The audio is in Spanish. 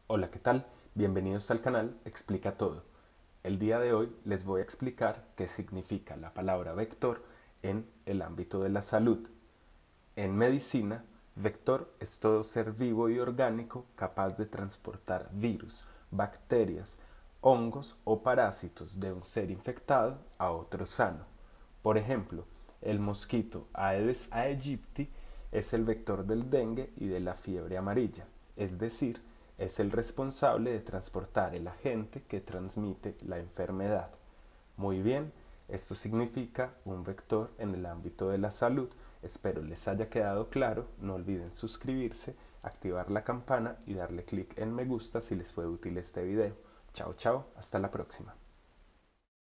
Hola, ¿qué tal? Bienvenidos al canal Explica Todo. El día de hoy les voy a explicar qué significa la palabra vector en el ámbito de la salud. En medicina, vector es todo ser vivo y orgánico capaz de transportar virus, bacterias, hongos o parásitos de un ser infectado a otro sano. Por ejemplo, el mosquito Aedes aegypti es el vector del dengue y de la fiebre amarilla, es decir, es el responsable de transportar el agente que transmite la enfermedad. Muy bien, esto significa un vector en el ámbito de la salud. Espero les haya quedado claro. No olviden suscribirse, activar la campana y darle clic en me gusta si les fue útil este video. Chao, chao, hasta la próxima.